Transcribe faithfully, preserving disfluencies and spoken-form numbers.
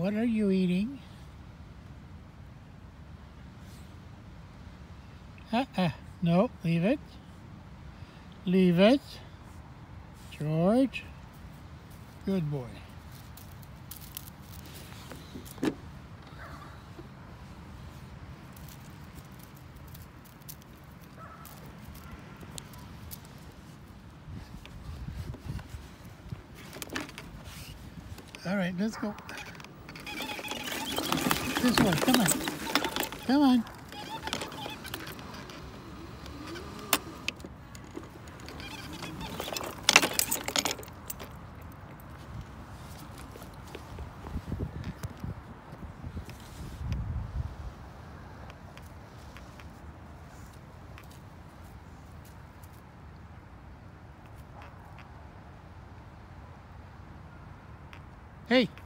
What are you eating? Uh-uh. No, leave it. Leave it. George. Good boy. All right, let's go. This way, come on. Come on. Hey.